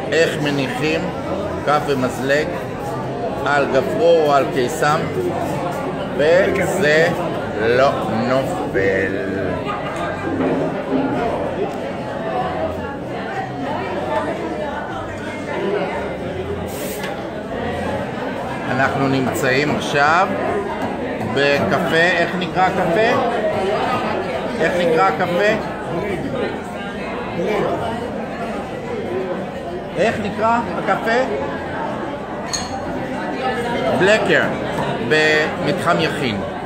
איך מניחים כף ומזלג על גפרור או על קיסם וזה לא נופל. אנחנו נמצאים עכשיו בקפה, איך נקרא הקפה? איך נקרא הקפה? איך נקרא הקפה? בלקר, במתחם יכין.